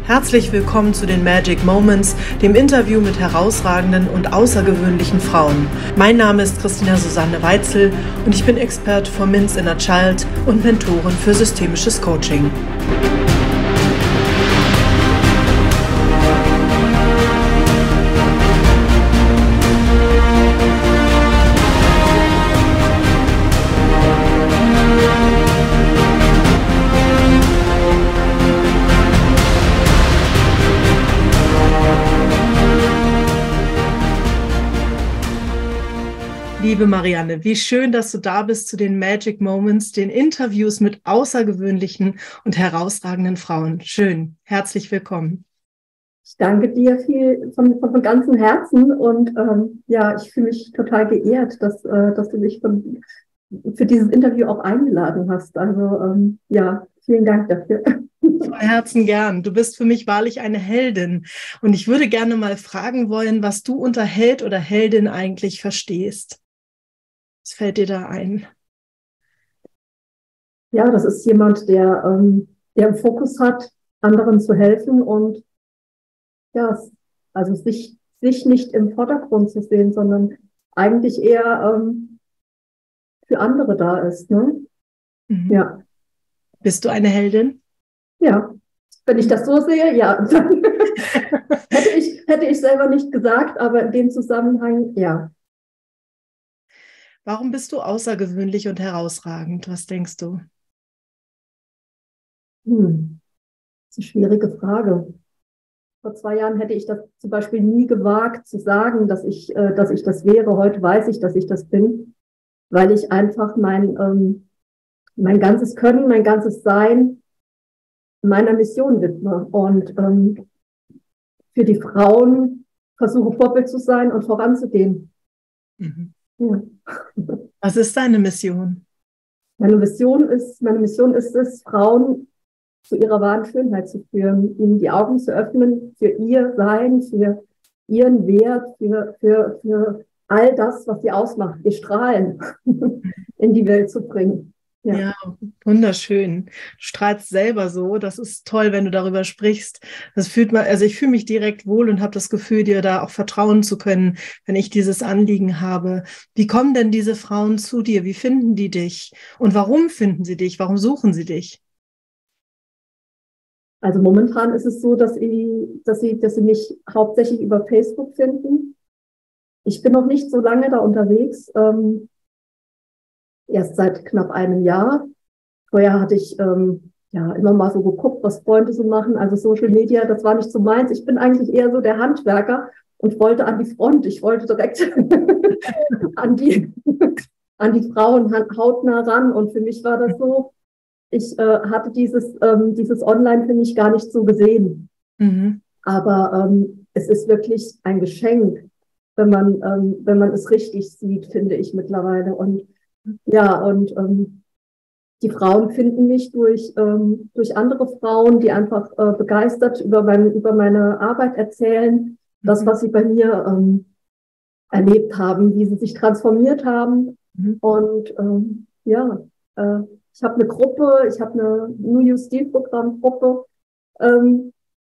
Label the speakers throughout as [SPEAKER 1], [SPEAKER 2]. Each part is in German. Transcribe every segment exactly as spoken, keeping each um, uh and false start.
[SPEAKER 1] Herzlich willkommen zu den Magic Moments, dem Interview mit herausragenden und außergewöhnlichen Frauen. Mein Name ist Christina Susanne Weitzel und ich bin Expert for Min's Inner Child und Mentorin für systemisches Coaching. Liebe Marianne, wie schön, dass du da bist zu den Magic Moments, den Interviews mit außergewöhnlichen und herausragenden Frauen. Schön, herzlich willkommen.
[SPEAKER 2] Ich danke dir viel von, von, von ganzem Herzen und ähm, ja, ich fühle mich total geehrt, dass, äh, dass du mich von, für dieses Interview auch eingeladen hast. Also ähm, ja, vielen Dank dafür.
[SPEAKER 1] Von Herzen gern. Du bist für mich wahrlich eine Heldin. Und ich würde gerne mal fragen wollen, was du unter Held oder Heldin eigentlich verstehst. Was fällt dir da ein?
[SPEAKER 2] Ja, das ist jemand, der, ähm, der im Fokus hat, anderen zu helfen und ja, also sich, sich nicht im Vordergrund zu sehen, sondern eigentlich eher ähm, für andere da ist. Ne?
[SPEAKER 1] Mhm.
[SPEAKER 2] Ja.
[SPEAKER 1] Bist du eine Heldin?
[SPEAKER 2] Ja, wenn ich das so sehe, ja. hätte ich, hätte ich selber nicht gesagt, aber in dem Zusammenhang, ja.
[SPEAKER 1] Warum bist du außergewöhnlich und herausragend? Was denkst du?
[SPEAKER 2] Hm, das ist eine schwierige Frage. Vor zwei Jahren hätte ich das zum Beispiel nie gewagt zu sagen, dass ich, äh, dass ich das wäre. Heute weiß ich, dass ich das bin, weil ich einfach mein, ähm, mein ganzes Können, mein ganzes Sein meiner Mission widme und ähm, für die Frauen versuche Vorbild zu sein und voranzugehen.
[SPEAKER 1] Mhm.
[SPEAKER 2] Ja.
[SPEAKER 1] Was ist deine Mission?
[SPEAKER 2] Meine Mission ist, meine Mission ist es, Frauen zu ihrer wahren Schönheit zu führen, ihnen die Augen zu öffnen für ihr Sein, für ihren Wert, für, für, für all das, was sie ausmacht, ihr Strahlen in die Welt zu bringen. Ja.
[SPEAKER 1] Ja, wunderschön. Du strahlst selber so. Das ist toll, wenn du darüber sprichst. Das fühlt man, also ich fühle mich direkt wohl und habe das Gefühl, dir da auch vertrauen zu können, wenn ich dieses Anliegen habe. Wie kommen denn diese Frauen zu dir? Wie finden die dich? Und warum finden sie dich? Warum suchen sie dich?
[SPEAKER 2] Also momentan ist es so, dass sie, dass sie, dass sie mich hauptsächlich über Facebook finden. Ich bin noch nicht so lange da unterwegs. Ähm, erst seit knapp einem Jahr. Vorher hatte ich ähm, ja immer mal so geguckt, was Freunde so machen. Also Social Media, das war nicht so meins. Ich bin eigentlich eher so der Handwerker und wollte an die Front. Ich wollte direkt an die an die Frauen hautnah ran. Und für mich war das so, ich äh, hatte dieses ähm, dieses Online für mich gar nicht so gesehen. Mhm. Aber ähm, es ist wirklich ein Geschenk, wenn man ähm, wenn man es richtig sieht, finde ich mittlerweile. Und ja, und ähm, die Frauen finden mich durch ähm, durch andere Frauen, die einfach äh, begeistert über mein, über meine Arbeit erzählen, das, was sie bei mir ähm, erlebt haben, wie sie sich transformiert haben. Mhm. Und ähm, ja, äh, ich habe eine Gruppe, ich habe eine New You Steel Programm Gruppe, ähm,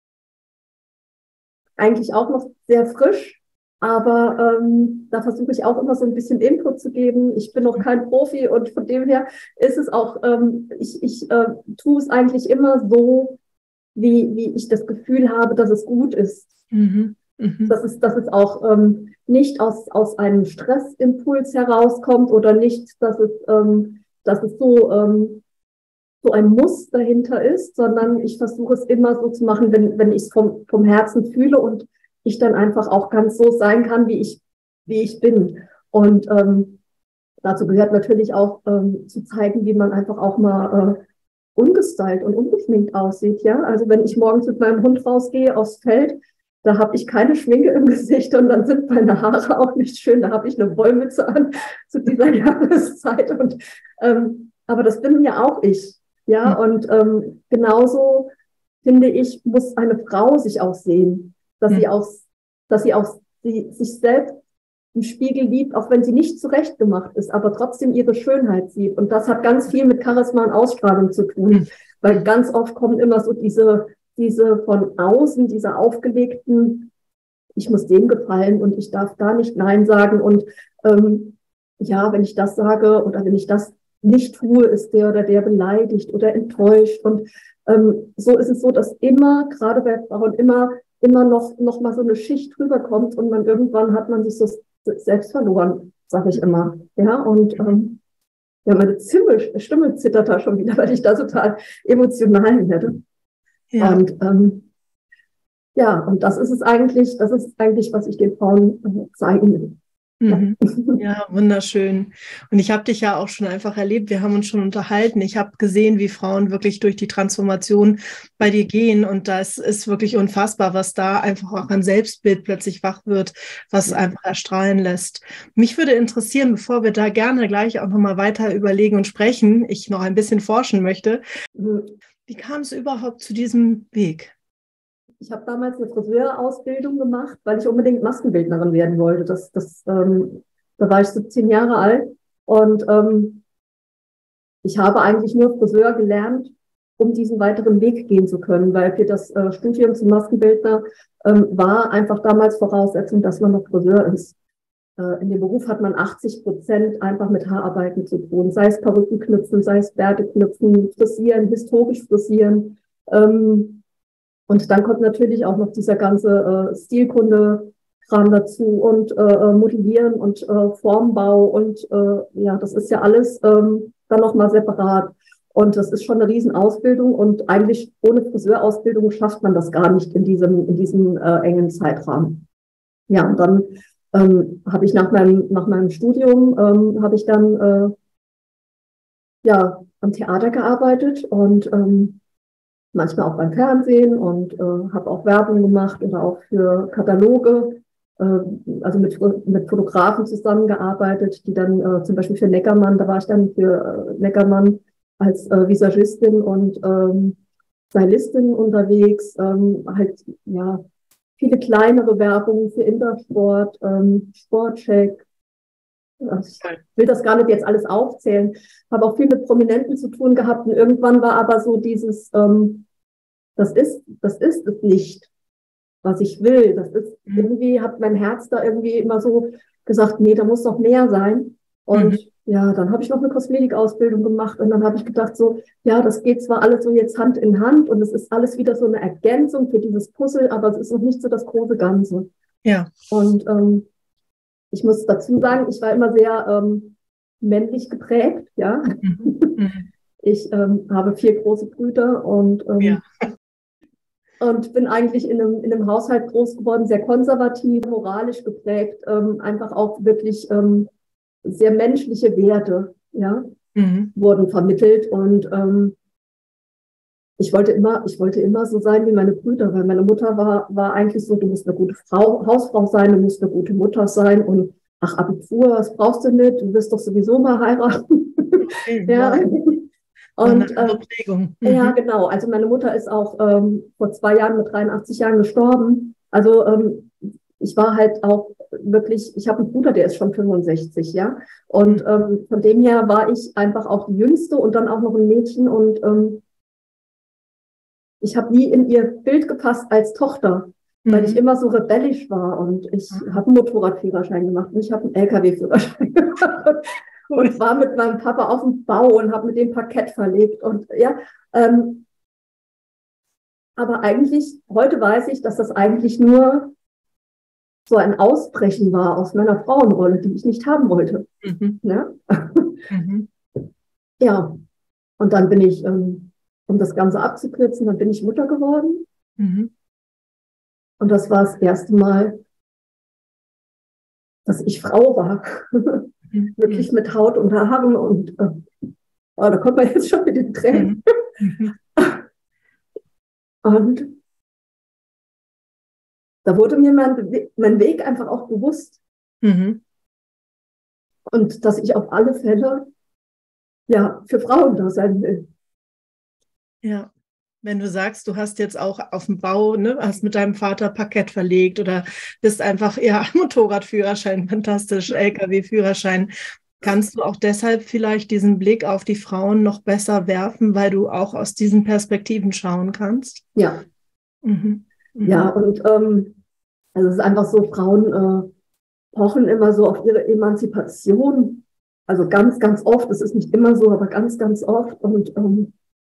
[SPEAKER 2] eigentlich auch noch sehr frisch. Aber ähm, da versuche ich auch immer so ein bisschen Input zu geben. Ich bin noch kein Profi und von dem her ist es auch, ähm, ich, ich äh, tue es eigentlich immer so, wie, wie ich das Gefühl habe, dass es gut ist. Mhm. Mhm. Dass es, dass es auch ähm, nicht aus, aus einem Stressimpuls herauskommt oder nicht, dass es, ähm, dass es so, ähm, so ein Muss dahinter ist, sondern ich versuche es immer so zu machen, wenn, wenn ich es vom, vom Herzen fühle und ich dann einfach auch ganz so sein kann, wie ich, wie ich bin. Und ähm, dazu gehört natürlich auch ähm, zu zeigen, wie man einfach auch mal äh, ungestylt und ungeschminkt aussieht. Ja, also wenn ich morgens mit meinem Hund rausgehe aufs Feld, da habe ich keine Schminke im Gesicht und dann sind meine Haare auch nicht schön. Da habe ich eine Wollmütze an zu dieser Jahreszeit. Und ähm, aber das bin ja auch ich. Ja, und ähm, genauso finde ich, muss eine Frau sich auch sehen, dass mhm. sie auch, dass sie auch sie, sich selbst im Spiegel liebt, auch wenn sie nicht zurechtgemacht ist, aber trotzdem ihre Schönheit sieht. Und das hat ganz viel mit Charisma und Ausstrahlung zu tun, mhm. weil ganz oft kommen immer so diese diese von außen, diese aufgelegten, ich muss dem gefallen und ich darf da nicht Nein sagen und ähm, ja, wenn ich das sage oder wenn ich das nicht tue, ist der oder der beleidigt oder enttäuscht und ähm, so ist es so, dass immer, gerade bei Frauen, immer immer noch noch mal so eine Schicht drüber kommt und man irgendwann hat man sich so selbst verloren, sage ich immer, ja und ähm, ja, meine Stimme, Stimme zittert da schon wieder, weil ich da total emotional werde. Ja. Und ähm, ja, und das ist es eigentlich, das ist eigentlich, was ich den Frauen äh, zeigen will.
[SPEAKER 1] Mhm. Ja, wunderschön. Und ich habe dich ja auch schon einfach erlebt, wir haben uns schon unterhalten. Ich habe gesehen, wie Frauen wirklich durch die Transformation bei dir gehen. Und das ist wirklich unfassbar, was da einfach auch an Selbstbild plötzlich wach wird, was einfach erstrahlen lässt. Mich würde interessieren, bevor wir da gerne gleich auch nochmal weiter überlegen und sprechen, ich noch ein bisschen forschen möchte, wie kam es überhaupt zu diesem Weg?
[SPEAKER 2] Ich habe damals eine Friseurausbildung gemacht, weil ich unbedingt Maskenbildnerin werden wollte. Das, das, ähm, da war ich siebzehn Jahre alt und ähm, ich habe eigentlich nur Friseur gelernt, um diesen weiteren Weg gehen zu können, weil für das äh, Studium zum Maskenbildner ähm, war einfach damals Voraussetzung, dass man noch Friseur ist. Äh, in dem Beruf hat man achtzig Prozent einfach mit Haararbeiten zu tun, sei es Perücken knüpfen, sei es Bärte knüpfen, frisieren, historisch frisieren. Ähm, Und dann kommt natürlich auch noch dieser ganze äh, Stilkunde-Kram dazu und äh, Modellieren und äh, Formbau und äh, ja, das ist ja alles ähm, dann nochmal separat. Und das ist schon eine Riesenausbildung und eigentlich ohne Friseurausbildung schafft man das gar nicht in diesem, in diesem äh, engen Zeitrahmen. Ja, und dann ähm, habe ich nach meinem, nach meinem Studium ähm, habe ich dann äh, ja am Theater gearbeitet und ähm, manchmal auch beim Fernsehen und äh, habe auch Werbung gemacht oder auch für Kataloge, äh, also mit, mit Fotografen zusammengearbeitet, die dann äh, zum Beispiel für Neckermann, da war ich dann für äh, Neckermann als äh, Visagistin und ähm, Stylistin unterwegs, ähm, halt ja viele kleinere Werbungen für Intersport, ähm, Sportcheck. Ich will das gar nicht jetzt alles aufzählen, habe auch viel mit Prominenten zu tun gehabt und irgendwann war aber so dieses ähm, Das ist, das ist es nicht, was ich will. Das ist mhm. irgendwie, hat mein Herz da irgendwie immer so gesagt, nee, da muss noch mehr sein. Und mhm. ja, dann habe ich noch eine Kosmetikausbildung gemacht und dann habe ich gedacht so, ja, das geht zwar alles so jetzt Hand in Hand und es ist alles wieder so eine Ergänzung für dieses Puzzle, aber es ist noch nicht so das große Ganze.
[SPEAKER 1] Ja.
[SPEAKER 2] Und ähm, ich muss dazu sagen, ich war immer sehr ähm, männlich geprägt, ja. Mhm. Ich ähm, habe vier große Brüder und ähm, ja. Und bin eigentlich in einem, in einem Haushalt groß geworden, sehr konservativ, moralisch geprägt, ähm, einfach auch wirklich ähm, sehr menschliche Werte, ja, mhm. wurden vermittelt. Und ähm, ich wollte immer, ich wollte immer so sein wie meine Brüder, weil meine Mutter war, war eigentlich so, du musst eine gute Frau, Hausfrau sein, du musst eine gute Mutter sein und ach, Abitur, was brauchst du nicht? Du wirst doch sowieso mal heiraten. Okay, ja. Wow. Und äh, mhm. ja, genau. Also meine Mutter ist auch ähm, vor zwei Jahren mit dreiundachtzig Jahren gestorben. Also ähm, ich war halt auch wirklich, ich habe einen Bruder, der ist schon fünfundsechzig, ja. Und ähm, von dem her war ich einfach auch die Jüngste und dann auch noch ein Mädchen. Und ähm, ich habe nie in ihr Bild gepasst als Tochter, mhm. weil ich immer so rebellisch war. Und ich mhm. habe einen Motorradführerschein gemacht und ich habe einen L K W-Führerschein gemacht. Und war mit meinem Papa auf dem Bau und habe mit dem Parkett verlegt und ja, ähm, aber eigentlich, heute weiß ich, dass das eigentlich nur so ein Ausbrechen war aus meiner Frauenrolle, die ich nicht haben wollte. Mhm. Ja? Mhm. Ja, und dann bin ich, ähm, um das Ganze abzukürzen, dann bin ich Mutter geworden. Mhm. Und das war das erste Mal, dass ich Frau war. Mhm. Wirklich mit Haut und Haaren und äh, oh, da kommt man jetzt schon mit den Tränen. Mhm. Und da wurde mir mein, mein Weg einfach auch bewusst. Mhm. Und dass ich auf alle Fälle ja für Frauen da sein will.
[SPEAKER 1] Ja. Wenn du sagst, du hast jetzt auch auf dem Bau, ne, hast mit deinem Vater Parkett verlegt oder bist einfach, ja, Motorradführerschein, fantastisch, L K W-Führerschein, kannst du auch deshalb vielleicht diesen Blick auf die Frauen noch besser werfen, weil du auch aus diesen Perspektiven schauen kannst?
[SPEAKER 2] Ja,
[SPEAKER 1] Mhm. Mhm.
[SPEAKER 2] Ja, und ähm, also es ist einfach so, Frauen äh, pochen immer so auf ihre Emanzipation. Also ganz, ganz oft, es ist nicht immer so, aber ganz, ganz oft. Und ähm,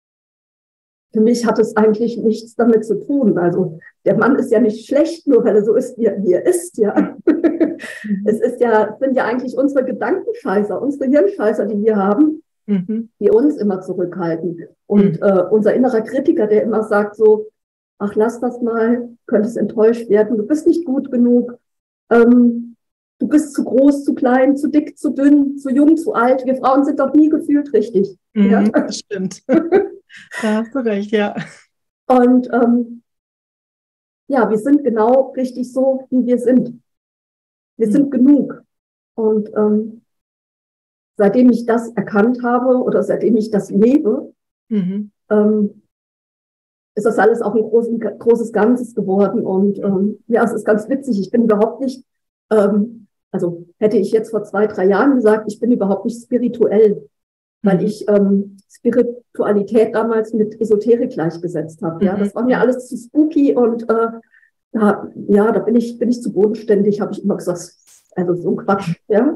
[SPEAKER 2] für mich hat es eigentlich nichts damit zu tun. Also der Mann ist ja nicht schlecht, nur weil er so ist, wie er, wie er ist, ja. Es
[SPEAKER 1] Mhm.
[SPEAKER 2] ist ja, es sind ja eigentlich unsere Gedankenscheißer, unsere Hirnscheißer, die wir haben,
[SPEAKER 1] Mhm.
[SPEAKER 2] die uns immer zurückhalten. Und
[SPEAKER 1] Mhm.
[SPEAKER 2] äh, unser innerer Kritiker, der immer sagt so, ach, lass das mal, könntest enttäuscht werden, du bist nicht gut genug, ähm, du bist zu groß, zu klein, zu dick, zu dünn, zu jung, zu alt. Wir Frauen sind doch nie gefühlt richtig. Ja?
[SPEAKER 1] Mhm. Das stimmt. Da hast du recht, ja.
[SPEAKER 2] Und ähm, ja, wir sind genau richtig so, wie wir sind. Wir
[SPEAKER 1] Mhm.
[SPEAKER 2] sind genug. Und ähm, seitdem ich das erkannt habe oder seitdem ich das lebe,
[SPEAKER 1] Mhm.
[SPEAKER 2] ähm, ist das alles auch ein großen, großes Ganzes geworden. Und ähm, ja, es ist ganz witzig. Ich bin überhaupt nicht, ähm, also hätte ich jetzt vor zwei, drei Jahren gesagt, ich bin überhaupt nicht spirituell, weil
[SPEAKER 1] Mhm.
[SPEAKER 2] ich ähm, Spiritualität damals mit Esoterik gleichgesetzt habe. Ja, das war mir
[SPEAKER 1] Mhm.
[SPEAKER 2] alles zu spooky und äh, da, ja, da bin ich, bin ich zu bodenständig, habe ich immer gesagt, also so ein Quatsch. Ja.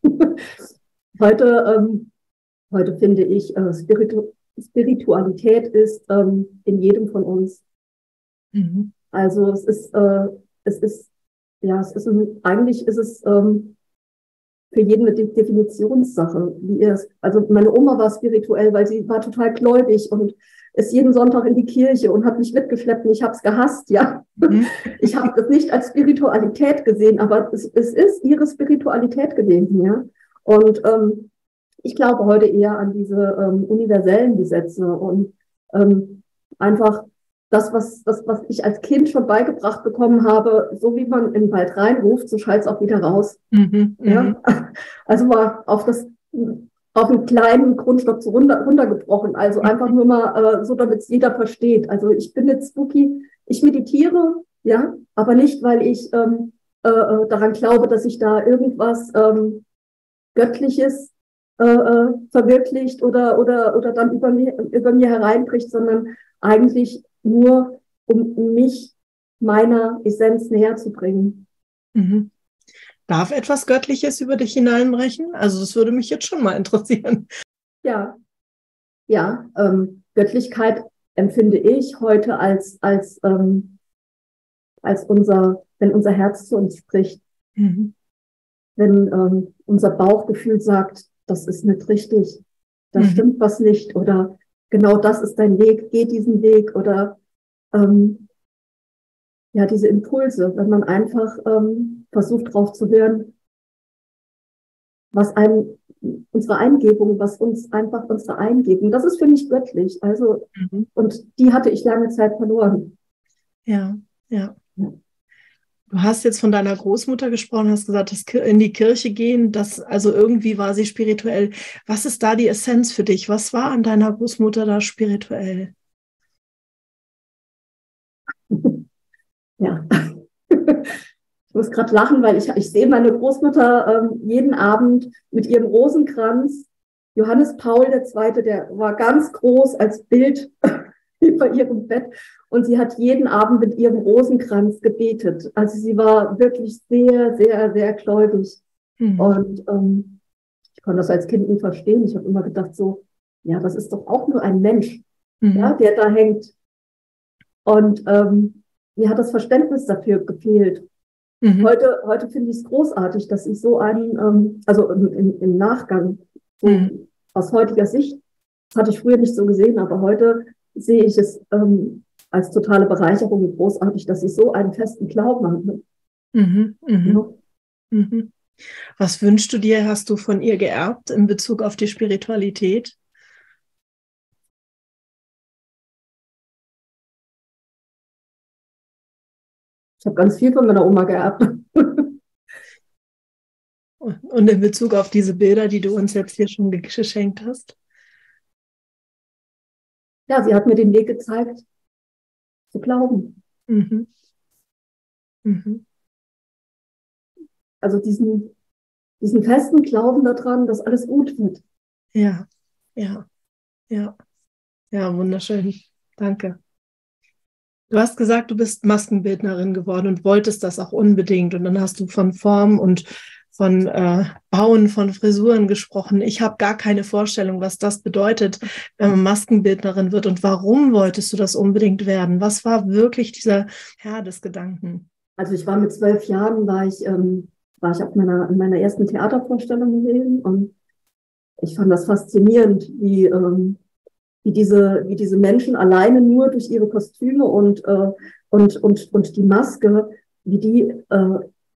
[SPEAKER 2] Heute, ähm, heute finde ich, äh, Spiritu Spiritualität ist ähm, in jedem von uns.
[SPEAKER 1] Mhm.
[SPEAKER 2] Also es ist, äh, es ist, ja, es ist ein, eigentlich ist es ähm, für jeden eine De Definitionssache, wie er es. Also meine Oma war spirituell, weil sie war total gläubig und ist jeden Sonntag in die Kirche und hat mich mitgeschleppt und ich habe es gehasst, ja.
[SPEAKER 1] Mhm.
[SPEAKER 2] Ich habe das nicht als Spiritualität gesehen, aber es, es ist ihre Spiritualität gewesen, ja. Und ähm, ich glaube heute eher an diese ähm, universellen Gesetze und ähm, einfach das, was, das, was ich als Kind schon beigebracht bekommen habe, so wie man in den Wald reinruft, so schallt es auch wieder raus.
[SPEAKER 1] Mhm.
[SPEAKER 2] Ja?
[SPEAKER 1] Mhm.
[SPEAKER 2] Also mal auf das, auf einen kleinen Grundstock so runter, runtergebrochen. Also einfach nur mal äh, so, damit es jeder versteht. Also ich bin jetzt spooky, ich meditiere, ja, aber nicht, weil ich ähm, äh, äh, daran glaube, dass ich da irgendwas ähm, Göttliches äh, äh, verwirklicht oder, oder, oder dann über mir, über mir hereinbricht, sondern eigentlich nur, um mich meiner Essenz näher zu bringen.
[SPEAKER 1] Mhm. Darf etwas Göttliches über dich hineinbrechen? Also das würde mich jetzt schon mal interessieren.
[SPEAKER 2] Ja, ja, ähm, Göttlichkeit empfinde ich heute als, als, ähm, als unser, wenn unser Herz zu uns spricht,
[SPEAKER 1] Mhm.
[SPEAKER 2] wenn ähm, unser Bauchgefühl sagt, das ist nicht richtig, da
[SPEAKER 1] Mhm.
[SPEAKER 2] stimmt was nicht oder genau das ist dein Weg, geh diesen Weg oder ähm, ja, diese Impulse, wenn man einfach ähm, versucht drauf zu hören, was einem unsere Eingebung, was uns einfach unsere Eingebung, das ist für mich göttlich. Also,
[SPEAKER 1] Mhm.
[SPEAKER 2] und die hatte ich lange Zeit verloren.
[SPEAKER 1] Ja, ja. Du hast jetzt von deiner Großmutter gesprochen, hast gesagt, das Ki- in die Kirche gehen, das, also irgendwie war sie spirituell. Was ist da die Essenz für dich? Was war an deiner Großmutter da spirituell?
[SPEAKER 2] Ja. Ich muss gerade lachen, weil ich, ich sehe meine Großmutter ähm, jeden Abend mit ihrem Rosenkranz. Johannes Paul der Zweite, der war ganz groß als Bild über ihrem Bett. Und sie hat jeden Abend mit ihrem Rosenkranz gebetet. Also sie war wirklich sehr, sehr, sehr gläubig.
[SPEAKER 1] Mhm.
[SPEAKER 2] Und ähm, ich konnte das als Kind nie verstehen. Ich habe immer gedacht so, ja, das ist doch auch nur ein Mensch, ja,
[SPEAKER 1] Mhm.
[SPEAKER 2] der da hängt. Und ähm, mir hat das Verständnis dafür gefehlt.
[SPEAKER 1] Mhm.
[SPEAKER 2] Heute, heute finde ich es großartig, dass ich so einen, ähm, also im, im, im Nachgang,
[SPEAKER 1] Mhm.
[SPEAKER 2] so aus heutiger Sicht, das hatte ich früher nicht so gesehen, aber heute sehe ich es ähm, als totale Bereicherung und großartig, dass ich so einen festen Glauben habe.
[SPEAKER 1] Mhm. Mhm.
[SPEAKER 2] Ja.
[SPEAKER 1] Mhm. Was wünschst du dir, hast du von ihr geerbt in Bezug auf die Spiritualität?
[SPEAKER 2] Ich habe ganz viel von meiner Oma geerbt.
[SPEAKER 1] Und in Bezug auf diese Bilder, die du uns jetzt hier schon geschenkt hast?
[SPEAKER 2] Ja, sie hat mir den Weg gezeigt, zu glauben.
[SPEAKER 1] Mhm. Mhm.
[SPEAKER 2] Also diesen, diesen festen Glauben daran, dass alles gut wird.
[SPEAKER 1] Ja, ja, ja, ja, wunderschön. Danke. Du hast gesagt, du bist Maskenbildnerin geworden und wolltest das auch unbedingt. Und dann hast du von Form und von äh, Bauen von Frisuren gesprochen. Ich habe gar keine Vorstellung, was das bedeutet, wenn man Maskenbildnerin wird. Und warum wolltest du das unbedingt werden? Was war wirklich dieser Herr des Gedanken?
[SPEAKER 2] Also ich war mit zwölf Jahren, war ich, ähm, war ich auf meiner, in meiner ersten Theatervorstellung gewesen und ich fand das faszinierend, wie, ähm, wie diese, wie diese Menschen alleine nur durch ihre Kostüme und, äh, und, und, und die Maske, wie die äh,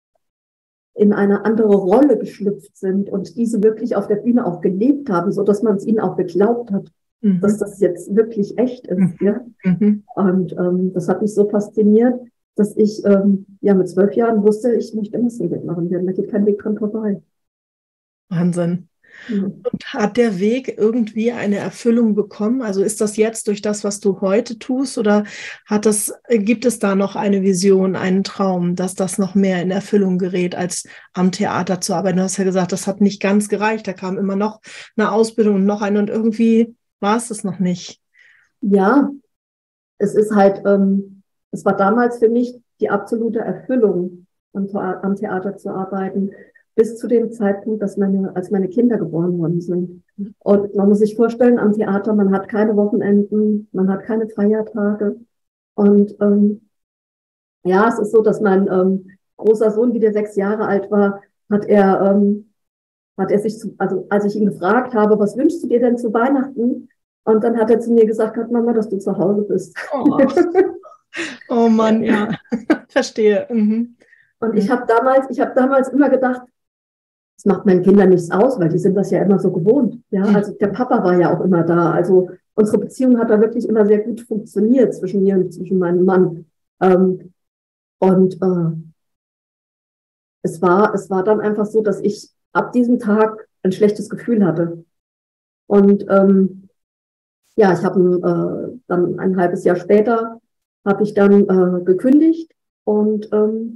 [SPEAKER 2] in eine andere Rolle geschlüpft sind und diese wirklich auf der Bühne auch gelebt haben, so dass man es ihnen auch geglaubt hat, mhm. dass das jetzt wirklich echt ist. Mhm. Ja? Mhm. Und ähm, das hat mich so fasziniert, dass ich ähm, ja mit zwölf Jahren wusste, ich möchte Maskenbildnerin werden. Da geht kein Weg dran vorbei.
[SPEAKER 1] Wahnsinn. Und hat der Weg irgendwie eine Erfüllung bekommen? Also ist das jetzt durch das, was du heute tust, oder hat das, gibt es da noch eine Vision, einen Traum, dass das noch mehr in Erfüllung gerät, als am Theater zu arbeiten? Du hast ja gesagt, das hat nicht ganz gereicht. Da kam immer noch eine Ausbildung und noch eine und irgendwie war es das noch nicht.
[SPEAKER 2] Ja, es ist halt, ähm, es war damals für mich die absolute Erfüllung, am, am Theater zu arbeiten, bis zu dem Zeitpunkt, dass meine, als meine Kinder geboren worden sind. Und man muss sich vorstellen, am Theater, man hat keine Wochenenden, man hat keine Feiertage. Und ähm, ja, es ist so, dass mein ähm, großer Sohn, wie der sechs Jahre alt war, hat er, ähm, hat er sich, zu, also als ich ihn gefragt habe, was wünschst du dir denn zu Weihnachten? Und dann hat er zu mir gesagt, Mama, dass du zu Hause bist.
[SPEAKER 1] Oh, oh Mann, ja, verstehe. Mhm.
[SPEAKER 2] Und ich habe damals, ich habe damals immer gedacht, das macht meinen Kindern nichts aus, weil die sind das ja immer so gewohnt. Ja, also der Papa war ja auch immer da. Also unsere Beziehung hat da wirklich immer sehr gut funktioniert zwischen mir und zwischen meinem Mann. Ähm, und äh, es war, es war dann einfach so, dass ich ab diesem Tag ein schlechtes Gefühl hatte. Und ähm, ja, ich habe äh, dann ein halbes Jahr später habe ich dann äh, gekündigt und ähm,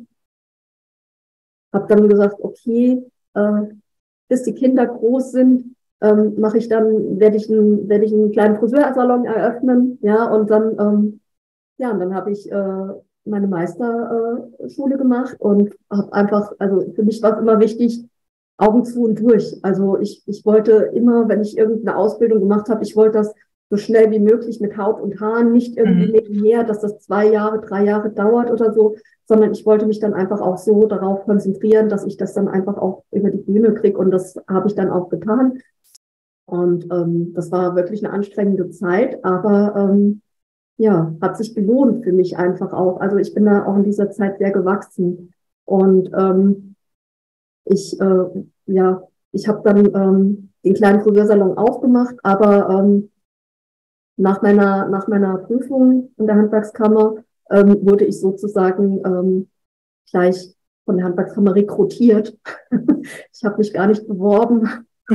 [SPEAKER 2] habe dann gesagt, okay, äh, bis die Kinder groß sind, ähm, mache ich dann, werde ich einen, werde ich einen kleinen Friseursalon eröffnen, ja, und dann, ähm, ja, und dann habe ich äh, meine Meisterschule äh, gemacht und habe einfach, also für mich war es immer wichtig, Augen zu und durch. Also ich, ich wollte immer, wenn ich irgendeine Ausbildung gemacht habe, ich wollte das so schnell wie möglich mit Haut und Haaren, nicht irgendwie nebenher, dass das zwei Jahre, drei Jahre dauert oder so, sondern ich wollte mich dann einfach auch so darauf konzentrieren, dass ich das dann einfach auch über die Bühne kriege und das habe ich dann auch getan. Und ähm, das war wirklich eine anstrengende Zeit, aber ähm, ja, hat sich gelohnt für mich einfach auch. Also ich bin da auch in dieser Zeit sehr gewachsen und ähm, ich, äh, ja, ich habe dann ähm, den kleinen Friseursalon aufgemacht, aber ähm, nach meiner, nach meiner Prüfung in der Handwerkskammer ähm, wurde ich sozusagen ähm, gleich von der Handwerkskammer rekrutiert. Ich habe mich gar nicht beworben,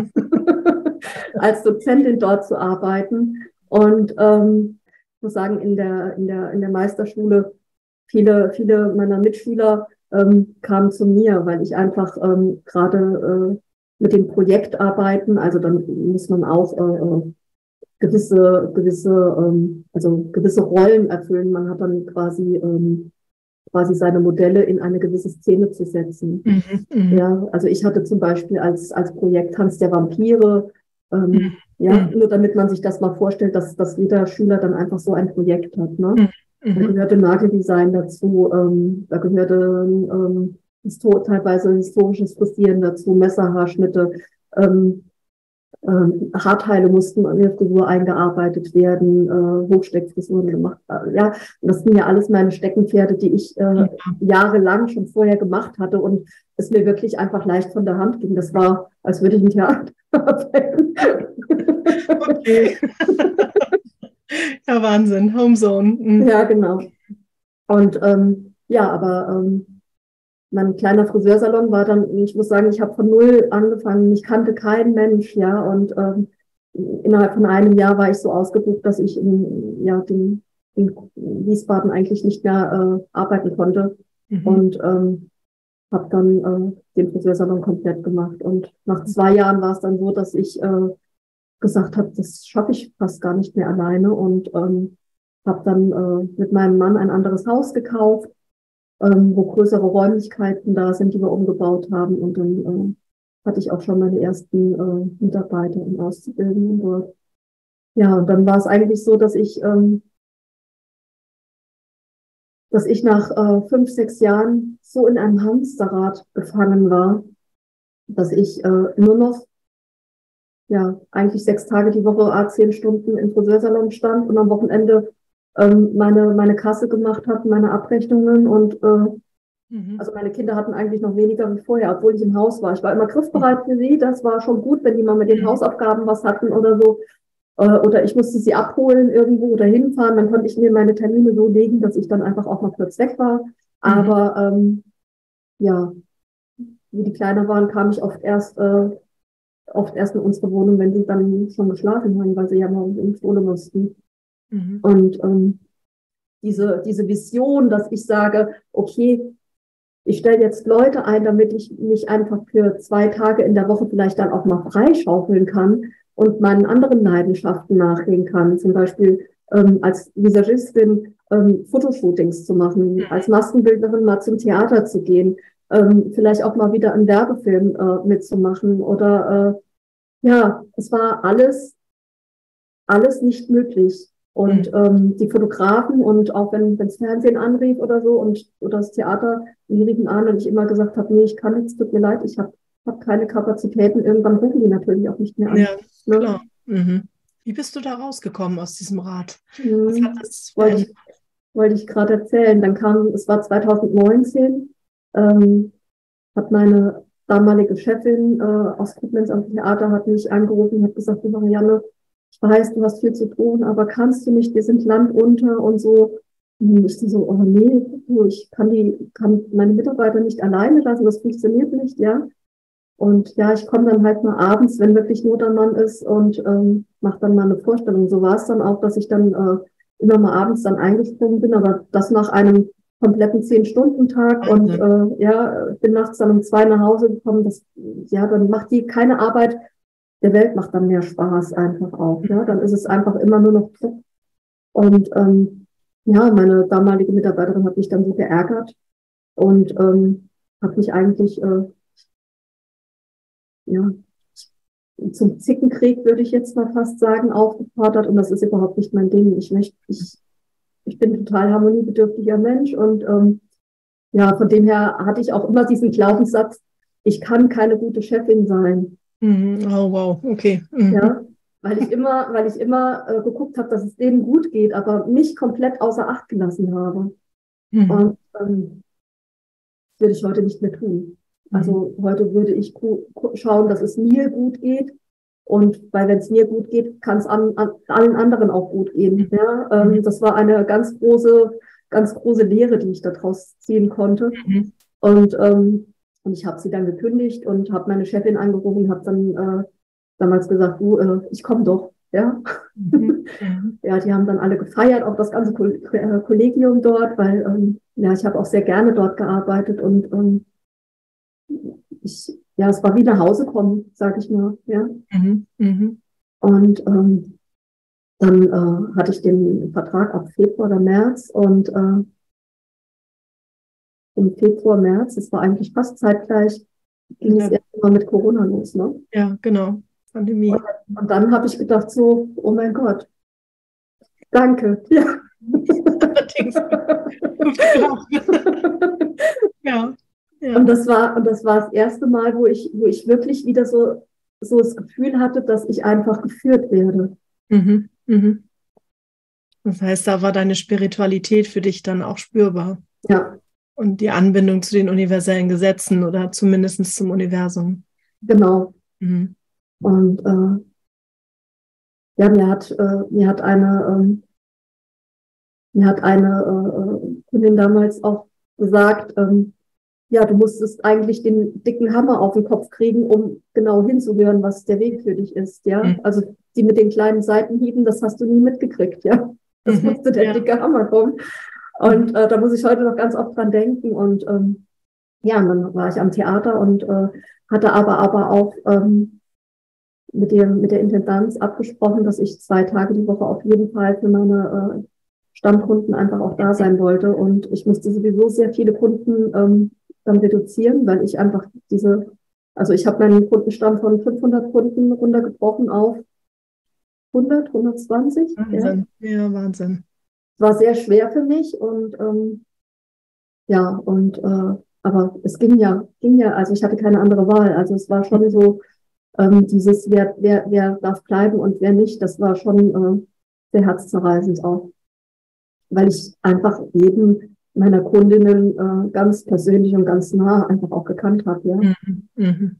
[SPEAKER 2] als Dozentin dort zu arbeiten. Und ähm, ich muss sagen, in der, in der, in der Meisterschule, viele, viele meiner Mitschüler ähm, kamen zu mir, weil ich einfach ähm, gerade äh, mit dem Projekt arbeiten, also dann muss man auch äh, gewisse, gewisse, ähm, also gewisse Rollen erfüllen. Man hat dann quasi, ähm, quasi seine Modelle in eine gewisse Szene zu setzen. Mhm, ja, also ich hatte zum Beispiel als, als Projekt Tanz der Vampire, ähm, mhm. ja, nur damit man sich das mal vorstellt, dass, dass jeder Schüler dann einfach so ein Projekt hat, ne? Mhm. Da gehörte Nageldesign dazu, ähm, da gehörte ähm, histor- teilweise historisches Frisieren dazu, Messerhaarschnitte, ähm, Ähm, Haarteile mussten in der Frisur eingearbeitet werden, äh, Hochsteckfrisuren gemacht. Äh, ja, und das sind ja alles meine Steckenpferde, die ich äh, jahrelang schon vorher gemacht hatte und es mir wirklich einfach leicht von der Hand ging. Das war, als würde ich ein Theater arbeiten.
[SPEAKER 1] Okay. Ja, Wahnsinn. Homezone. Mhm.
[SPEAKER 2] Ja, genau. Und ähm, ja, aber ähm, mein kleiner Friseursalon war dann, ich muss sagen, ich habe von null angefangen, ich kannte keinen Mensch, ja, und ähm, innerhalb von einem Jahr war ich so ausgebucht, dass ich in, ja, den, in Wiesbaden eigentlich nicht mehr äh, arbeiten konnte mhm. und ähm, habe dann äh, den Friseursalon komplett gemacht. Und nach zwei Jahren war es dann so, dass ich äh, gesagt habe, das schaffe ich fast gar nicht mehr alleine und ähm, habe dann äh, mit meinem Mann ein anderes Haus gekauft, ähm, wo größere Räumlichkeiten da sind, die wir umgebaut haben. Und dann äh, hatte ich auch schon meine ersten äh, Mitarbeiter und Auszubildenden dort. Ja, und dann war es eigentlich so, dass ich, ähm, dass ich nach äh, fünf, sechs Jahren so in einem Hamsterrad gefangen war, dass ich äh, nur noch, ja, eigentlich sechs Tage die Woche, a zehn Stunden im Friseursalon stand und am Wochenende ähm, meine, meine Kasse gemacht habe, meine Abrechnungen und äh,
[SPEAKER 1] Mhm.
[SPEAKER 2] also meine Kinder hatten eigentlich noch weniger wie vorher, obwohl ich im Haus war. Ich war immer griffbereit für sie, das war schon gut, wenn die mal mit den
[SPEAKER 1] Mhm.
[SPEAKER 2] Hausaufgaben was hatten oder so. Oder ich musste sie abholen irgendwo oder hinfahren, dann konnte ich mir meine Termine so legen, dass ich dann einfach auch mal kurz weg war. Aber ähm, ja, wie die kleiner waren, kam ich oft erst äh, oft erst in unsere Wohnung, wenn sie dann schon geschlafen haben, weil sie ja morgens in die Schule mussten.
[SPEAKER 1] Mhm.
[SPEAKER 2] Und ähm, diese diese Vision, dass ich sage, okay, ich stelle jetzt Leute ein, damit ich mich einfach für zwei Tage in der Woche vielleicht dann auch mal freischaufeln kann und meinen anderen Leidenschaften nachgehen kann. Zum Beispiel ähm, als Visagistin ähm, Fotoshootings zu machen, als Maskenbildnerin mal zum Theater zu gehen, ähm, vielleicht auch mal wieder einen Werbefilm äh, mitzumachen. Oder äh, ja, es war alles, alles nicht möglich. Und
[SPEAKER 1] Mhm.
[SPEAKER 2] ähm, die Fotografen und auch wenn wenns Fernsehen anrief oder so und oder das Theater, die riefen an und ich immer gesagt habe, nee, ich kann nichts, tut mir leid, ich habe hab keine Kapazitäten. Irgendwann rufen die natürlich auch nicht mehr an.
[SPEAKER 1] Ja,
[SPEAKER 2] Ne?
[SPEAKER 1] klar. Mhm. Wie bist du da rausgekommen aus diesem Rad? Was hat
[SPEAKER 2] Hm,
[SPEAKER 1] das
[SPEAKER 2] wollte
[SPEAKER 1] verändert?
[SPEAKER 2] ich, wollte ich gerade erzählen. Dann kam, es war zwanzig neunzehn, ähm, hat meine damalige Chefin äh, aus Koblenz am Theater hat mich angerufen und hat gesagt, du Marianne, ich weiß, du hast viel zu tun, aber kannst du nicht, wir sind Land unter und so. Und ich so, oh nee, du, ich kann die, kann meine Mitarbeiter nicht alleine lassen, das funktioniert nicht, ja. Und ja, ich komme dann halt mal abends, wenn wirklich Not am Mann ist und ähm, mache dann mal eine Vorstellung. So war es dann auch, dass ich dann äh, immer mal abends dann eingesprungen bin, aber das nach einem kompletten Zehn-Stunden-Tag und
[SPEAKER 1] Wahnsinn.
[SPEAKER 2] äh, ja, bin nachts dann um zwei nach Hause gekommen. Das, ja, dann macht die keine Arbeit der Welt, macht dann mehr Spaß einfach auch. Ja, dann ist es einfach immer nur noch Druck. Und ähm, ja, meine damalige Mitarbeiterin hat mich dann so geärgert und ähm, hat mich eigentlich äh, ja zum Zickenkrieg, würde ich jetzt mal fast sagen, aufgefordert. Und das ist überhaupt nicht mein Ding. Ich möchte, ich, ich bin total harmoniebedürftiger Mensch und ähm, ja, von dem her hatte ich auch immer diesen Glaubenssatz, ich kann keine gute Chefin sein.
[SPEAKER 1] Mhm. Oh, wow, okay. Mhm.
[SPEAKER 2] Ja, weil ich immer, weil ich immer äh, geguckt habe, dass es denen gut geht, aber mich komplett außer Acht gelassen habe.
[SPEAKER 1] Mhm.
[SPEAKER 2] Und ähm, das würde ich heute nicht mehr tun.
[SPEAKER 1] Mhm.
[SPEAKER 2] Also heute würde ich schauen, dass es mir gut geht. Und weil wenn es mir gut geht, kann es an, an allen anderen auch gut gehen. Ja, ähm,
[SPEAKER 1] Mhm.
[SPEAKER 2] das war eine ganz große, ganz große Lehre, die ich daraus ziehen konnte.
[SPEAKER 1] Mhm.
[SPEAKER 2] Und, ähm, und ich habe sie dann gekündigt und habe meine Chefin angerufen, habe dann äh, damals gesagt, du, äh, ich komme doch. Ja.
[SPEAKER 1] Mhm. Mhm.
[SPEAKER 2] Ja, die haben dann alle gefeiert, auch das ganze Kollegium dort, weil ähm, ja, ich habe auch sehr gerne dort gearbeitet und ähm, ich, ja, es war wie nach Hause kommen, sage ich mal. Ja.
[SPEAKER 1] Mhm. Mhm.
[SPEAKER 2] Und ähm, dann äh, hatte ich den Vertrag ab Februar oder März und äh, im Februar, März, das war eigentlich fast zeitgleich, ging es
[SPEAKER 1] Ja,
[SPEAKER 2] erst mal mit Corona los. Ne?
[SPEAKER 1] ja, genau.
[SPEAKER 2] Und,
[SPEAKER 1] Pandemie.
[SPEAKER 2] und dann habe ich gedacht so, oh mein Gott, danke. Ja.
[SPEAKER 1] Allerdings. Gut gebraucht. Ja,
[SPEAKER 2] Und
[SPEAKER 1] ja.
[SPEAKER 2] das war, und das war das erste Mal, wo ich, wo ich wirklich wieder so, so das Gefühl hatte, dass ich einfach geführt werde.
[SPEAKER 1] Mhm. Mhm. Das heißt, da war deine Spiritualität für dich dann auch spürbar
[SPEAKER 2] Ja,
[SPEAKER 1] und die Anbindung zu den universellen Gesetzen oder zumindest zum Universum.
[SPEAKER 2] genau.
[SPEAKER 1] Mhm.
[SPEAKER 2] Und äh, ja, mir hat, äh, mir hat eine, ähm, mir hat eine äh, Kundin damals auch gesagt, ähm, ja, du musstest eigentlich den dicken Hammer auf den Kopf kriegen, um genau hinzuhören, was der Weg für dich ist, ja.
[SPEAKER 1] Mhm.
[SPEAKER 2] Also die mit den kleinen Seitenhieben, das hast du nie mitgekriegt, ja. Das
[SPEAKER 1] Mhm.
[SPEAKER 2] musste der
[SPEAKER 1] Ja.
[SPEAKER 2] dicke Hammer kommen.
[SPEAKER 1] Mhm.
[SPEAKER 2] Und äh, da muss ich heute noch ganz oft dran denken. Und ähm, ja, und dann war ich am Theater und äh, hatte aber aber auch ähm, mit der mit der Intendanz abgesprochen, dass ich zwei Tage die Woche auf jeden Fall für meine äh, Stammkunden einfach auch da sein wollte. Und ich musste sowieso sehr viele Kunden ähm, dann reduzieren, weil ich einfach diese, also ich habe meinen Kundenstamm von fünfhundert Kunden runtergebrochen auf hundert, hundertzwanzig.
[SPEAKER 1] Wahnsinn.
[SPEAKER 2] Ja.
[SPEAKER 1] Ja, Wahnsinn.
[SPEAKER 2] War sehr schwer für mich und ähm, ja, und äh, aber es ging ja, ging ja, also ich hatte keine andere Wahl. Also es war schon so, ähm, dieses, wer, wer, wer darf bleiben und wer nicht, das war schon äh, sehr herzzerreißend auch, weil ich einfach jeden meiner Kundinnen äh, ganz persönlich und ganz nah einfach auch gekannt habe, ja.
[SPEAKER 1] Mhm. Mhm.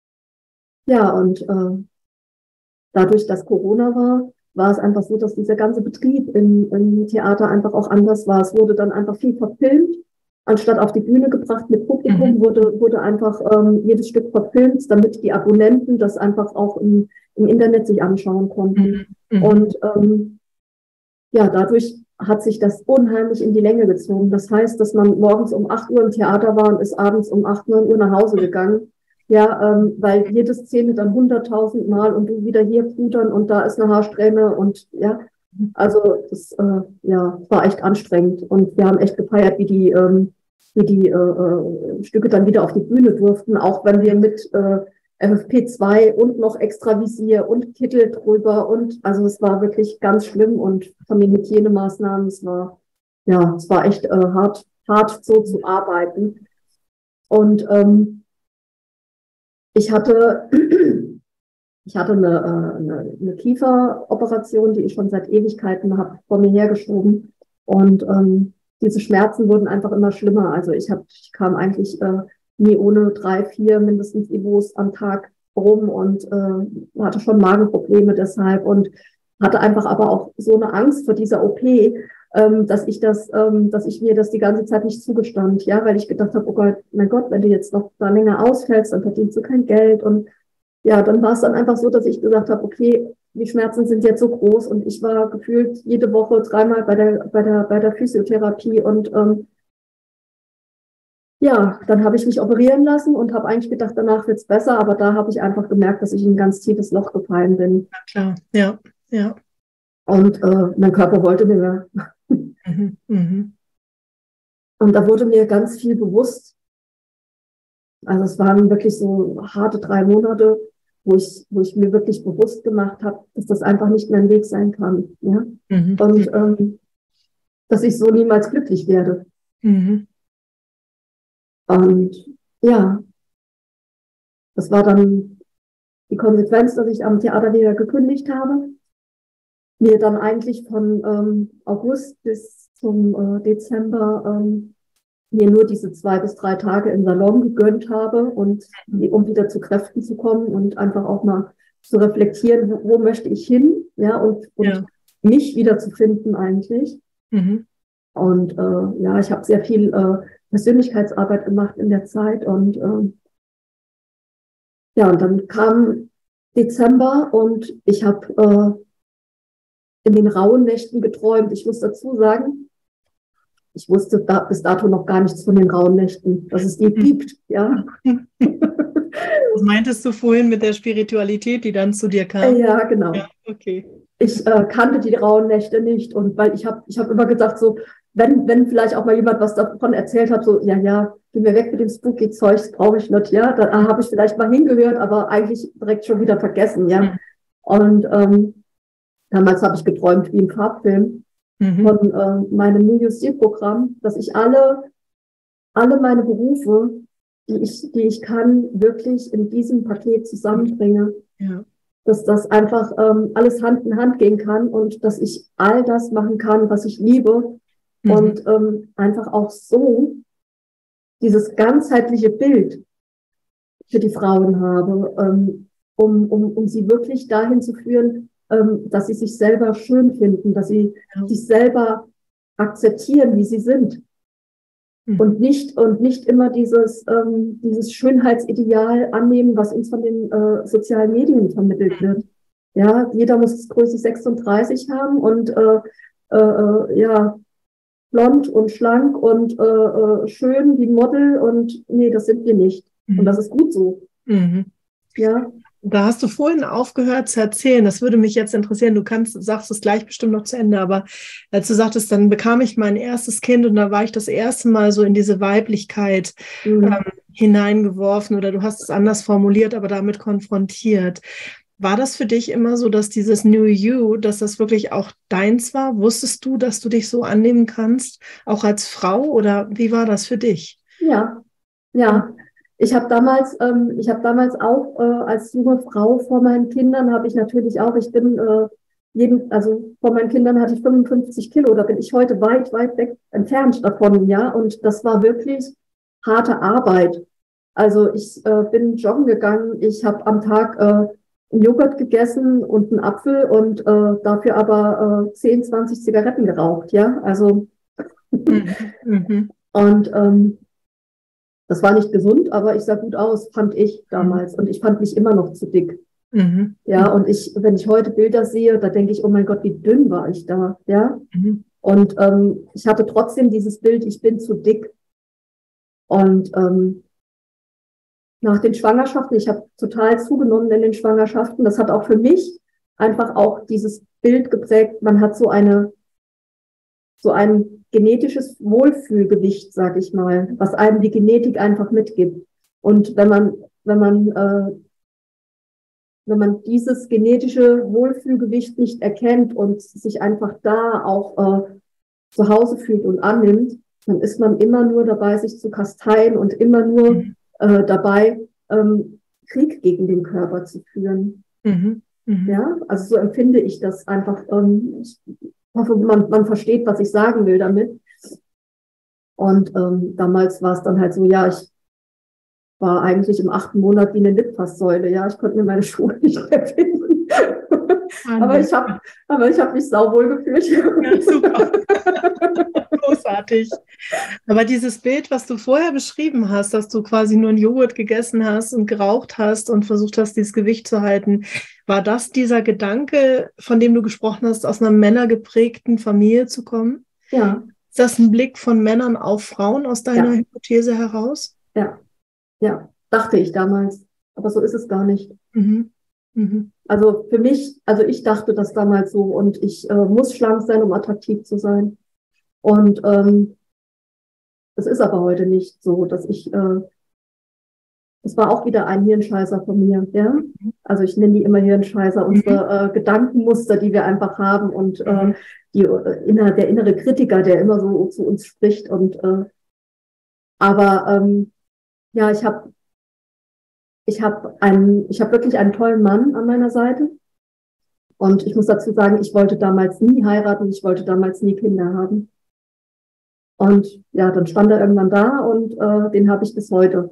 [SPEAKER 2] Ja, und äh, dadurch, dass Corona war, war es einfach so, dass dieser ganze Betrieb im, im Theater einfach auch anders war. Es wurde dann einfach viel verfilmt, anstatt auf die Bühne gebracht mit Publikum,
[SPEAKER 1] Mhm.
[SPEAKER 2] wurde, wurde einfach ähm, jedes Stück verfilmt, damit die Abonnenten das einfach auch im, im Internet sich anschauen konnten.
[SPEAKER 1] Mhm.
[SPEAKER 2] Und ähm, ja, dadurch hat sich das unheimlich in die Länge gezogen. Das heißt, dass man morgens um acht Uhr im Theater war und ist abends um acht, neun Uhr nach Hause gegangen. Ja, ähm, weil jede Szene dann hunderttausend Mal und du wieder hier pudern und da ist eine Haarsträhne und ja, also das äh, ja, war echt anstrengend und wir haben echt gefeiert, wie die, ähm, wie die äh, äh, Stücke dann wieder auf die Bühne durften, auch wenn wir mit äh, F F P zwei und noch extra Visier und Kittel drüber und also es war wirklich ganz schlimm und von den Hygienemaßnahmen, es war ja, es war echt äh, hart, hart so zu arbeiten und ähm, ich hatte Ich hatte eine, äh, eine, eine Kieferoperation, die ich schon seit Ewigkeiten habe vor mir hergeschoben. Und ähm, diese Schmerzen wurden einfach immer schlimmer. Also ich, hab, ich kam eigentlich äh, nie ohne drei, vier mindestens Ibos am Tag rum und äh, hatte schon Magenprobleme deshalb und hatte einfach aber auch so eine Angst vor dieser O P, ähm, dass ich das, ähm, dass ich mir das die ganze Zeit nicht zugestand, ja, weil ich gedacht habe, oh Gott, mein Gott, wenn du jetzt noch da länger ausfällst, dann verdienst du kein Geld und ja, dann war es dann einfach so, dass ich gesagt habe, okay, die Schmerzen sind jetzt so groß und ich war gefühlt jede Woche dreimal bei der bei der bei der Physiotherapie und ähm, ja, dann habe ich mich operieren lassen und habe eigentlich gedacht, danach wird's besser, aber da habe ich einfach gemerkt, dass ich in ein ganz tiefes Loch gefallen bin
[SPEAKER 1] Ja, klar. Ja, ja.
[SPEAKER 2] und äh, mein Körper wollte nicht mehr.
[SPEAKER 1] Mhm. Mhm.
[SPEAKER 2] Und da wurde mir ganz viel bewusst. Also es waren wirklich so harte drei Monate, wo ich, wo ich mir wirklich bewusst gemacht habe, dass das einfach nicht mein Weg sein kann. Ja?
[SPEAKER 1] Mhm.
[SPEAKER 2] Und ähm, dass ich so niemals glücklich werde.
[SPEAKER 1] Mhm.
[SPEAKER 2] Und ja, das war dann die Konsequenz, dass ich am Theater wieder gekündigt habe. Mir dann eigentlich von ähm, August bis zum äh, Dezember ähm, mir nur diese zwei bis drei Tage im Salon gegönnt habe und um wieder zu Kräften zu kommen und einfach auch mal zu reflektieren, wo, wo möchte ich hin, ja, und, und
[SPEAKER 1] Ja.
[SPEAKER 2] mich wieder zu finden eigentlich.
[SPEAKER 1] Mhm.
[SPEAKER 2] Und äh, ja, ich habe sehr viel äh, Persönlichkeitsarbeit gemacht in der Zeit und äh, ja, und dann kam Dezember und ich habe äh, in den rauen Nächten geträumt. Ich muss dazu sagen, ich wusste da, bis dato noch gar nichts von den rauen Nächten, dass es die gibt, ja.
[SPEAKER 1] Was meintest du vorhin mit der Spiritualität, die dann zu dir kam?
[SPEAKER 2] Ja, genau.
[SPEAKER 1] Ja, okay.
[SPEAKER 2] Ich äh, kannte die rauen Nächte nicht und weil ich habe ich hab immer gedacht, so, wenn, wenn vielleicht auch mal jemand was davon erzählt hat, so, ja, ja, geh mir weg mit dem spooky Zeug, das brauche ich nicht, ja, da habe ich vielleicht mal hingehört, aber eigentlich direkt schon wieder vergessen, ja. Und ähm, damals habe ich geträumt wie im Farbfilm
[SPEAKER 1] Mhm.
[SPEAKER 2] von äh, meinem New Year's Eve Programm, dass ich alle, alle meine Berufe, die ich, die ich kann, wirklich in diesem Paket zusammenbringe.
[SPEAKER 1] Ja.
[SPEAKER 2] Dass das einfach ähm, alles Hand in Hand gehen kann und dass ich all das machen kann, was ich liebe
[SPEAKER 1] Mhm.
[SPEAKER 2] und ähm, einfach auch so dieses ganzheitliche Bild für die Frauen habe, ähm, um, um, um sie wirklich dahin zu führen, ähm, dass sie sich selber schön finden, dass sie
[SPEAKER 1] Ja.
[SPEAKER 2] sich selber akzeptieren, wie sie sind.
[SPEAKER 1] Mhm.
[SPEAKER 2] Und nicht, und nicht immer dieses, ähm, dieses Schönheitsideal annehmen, was uns von den äh, sozialen Medien vermittelt wird. Ja, jeder muss Größe sechsunddreißig haben und äh, äh, äh, ja, blond und schlank und äh, äh, schön wie ein Model und nee, das sind wir nicht.
[SPEAKER 1] Mhm.
[SPEAKER 2] Und das ist gut so.
[SPEAKER 1] Mhm.
[SPEAKER 2] Ja.
[SPEAKER 1] Da hast du vorhin aufgehört zu erzählen. Das würde mich jetzt interessieren. Du kannst, sagst es gleich bestimmt noch zu Ende, aber als du sagtest, dann bekam ich mein erstes Kind und da war ich das erste Mal so in diese Weiblichkeit
[SPEAKER 2] Mhm.
[SPEAKER 1] ähm, hineingeworfen oder du hast es anders formuliert, aber damit konfrontiert. War das für dich immer so, dass dieses New You, dass das wirklich auch deins war? Wusstest du, dass du dich so annehmen kannst, auch als Frau, oder wie war das für dich?
[SPEAKER 2] Ja, ja. Ich habe damals, ähm, ich habe damals auch äh, als junge Frau vor meinen Kindern habe ich natürlich auch, ich bin äh, jeden, also vor meinen Kindern hatte ich fünfundfünfzig Kilo, da bin ich heute weit, weit weg entfernt davon, ja. Und das war wirklich harte Arbeit. Also ich äh, bin joggen gegangen, ich habe am Tag äh, einen Joghurt gegessen und einen Apfel und äh, dafür aber äh, zehn, zwanzig Zigaretten geraucht, ja. Also
[SPEAKER 1] Mhm. Mhm.
[SPEAKER 2] und ähm, das war nicht gesund, aber ich sah gut aus, fand ich damals. Und ich fand mich immer noch zu dick.
[SPEAKER 1] Mhm.
[SPEAKER 2] Ja, und ich, wenn ich heute Bilder sehe, da denke ich, oh mein Gott, wie dünn war ich da. Ja.
[SPEAKER 1] Mhm.
[SPEAKER 2] Und ähm, ich hatte trotzdem dieses Bild, ich bin zu dick. Und ähm, nach den Schwangerschaften, ich habe total zugenommen in den Schwangerschaften. Das hat auch für mich einfach auch dieses Bild geprägt. Man hat so eine, so ein genetisches Wohlfühlgewicht, sag ich mal, was einem die Genetik einfach mitgibt. Und wenn man, wenn man, äh, wenn man dieses genetische Wohlfühlgewicht nicht erkennt und sich einfach da auch äh, zu Hause fühlt und annimmt, dann ist man immer nur dabei, sich zu kasteien und immer nur äh, dabei, ähm, Krieg gegen den Körper zu führen.
[SPEAKER 1] Mhm. Mhm.
[SPEAKER 2] Ja, also so empfinde ich das einfach. Ähm, ich hoffe, man, man versteht, was ich sagen will damit. Und ähm, damals war es dann halt so, ja, ich war eigentlich im achten Monat wie eine Litfaßsäule. Ja, ich konnte mir meine Schuhe nicht mehr finden. aber ich habe aber ich habe mich sauwohl gefühlt.
[SPEAKER 1] Ja, super. Großartig. Aber dieses Bild, was du vorher beschrieben hast, dass du quasi nur einen Joghurt gegessen hast und geraucht hast und versucht hast, dieses Gewicht zu halten, war das dieser Gedanke, von dem du gesprochen hast, aus einer männergeprägten Familie zu kommen?
[SPEAKER 2] Ja.
[SPEAKER 1] Ist das ein Blick von Männern auf Frauen aus deiner
[SPEAKER 2] Ja.
[SPEAKER 1] Hypothese heraus?
[SPEAKER 2] Ja, ja, dachte ich damals. Aber so ist es gar nicht.
[SPEAKER 1] Mhm. Mhm.
[SPEAKER 2] Also für mich, also ich dachte das damals so und ich äh, muss schlank sein, um attraktiv zu sein. Und ähm, es ist aber heute nicht so, dass ich, äh, es war auch wieder ein Hirnscheißer von mir, ja. Also ich nenne die immer Hirnscheißer, unsere äh, Gedankenmuster, die wir einfach haben und äh, die, äh, inner, der innere Kritiker, der immer so zu uns spricht. Und äh, aber ähm, ja, ich habe ich habe einen, ich habe wirklich einen tollen Mann an meiner Seite. Und ich muss dazu sagen, ich wollte damals nie heiraten, ich wollte damals nie Kinder haben. Und ja, dann stand er irgendwann da und äh, den habe ich bis heute.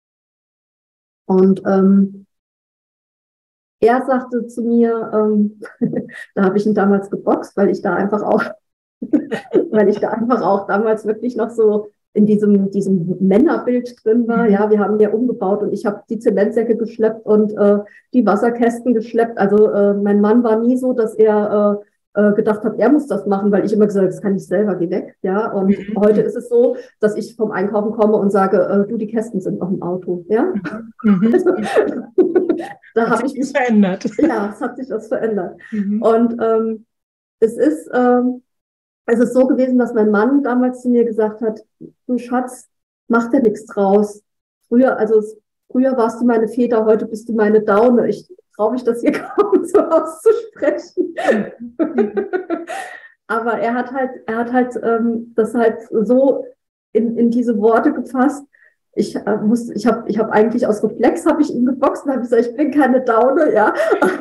[SPEAKER 2] Und ähm, er sagte zu mir, ähm, da habe ich ihn damals geboxt, weil ich da einfach auch, weil ich da einfach auch damals wirklich noch so in diesem, diesem Männerbild drin war. Ja, wir haben ja umgebaut und ich habe die Zementsäcke geschleppt und äh, die Wasserkästen geschleppt. Also äh, mein Mann war nie so, dass er äh, äh, gedacht hat, er muss das machen, weil ich immer gesagt habe, das kann ich selber, geh weg. Ja, und
[SPEAKER 1] Mhm.
[SPEAKER 2] heute ist es so, dass ich vom Einkaufen komme und sage, äh, du, die Kästen sind noch im Auto. Ja,
[SPEAKER 1] Mhm.
[SPEAKER 2] also, da habe ich mich
[SPEAKER 1] verändert.
[SPEAKER 2] Ja, es hat sich das verändert.
[SPEAKER 1] Mhm.
[SPEAKER 2] Und ähm, es ist ähm, es ist so gewesen, dass mein Mann damals zu mir gesagt hat, du Schatz, mach dir nichts draus. Früher, also es, früher warst du meine Väter, heute bist du meine Daune. Ich traue mich das hier kaum so auszusprechen.
[SPEAKER 1] Mhm.
[SPEAKER 2] Aber er hat halt, er hat halt ähm, das halt so in, in diese Worte gefasst. Ich äh, muss, ich habe, ich habe eigentlich aus Reflex habe ich ihn geboxt und habe gesagt, ich bin keine Daune, ja.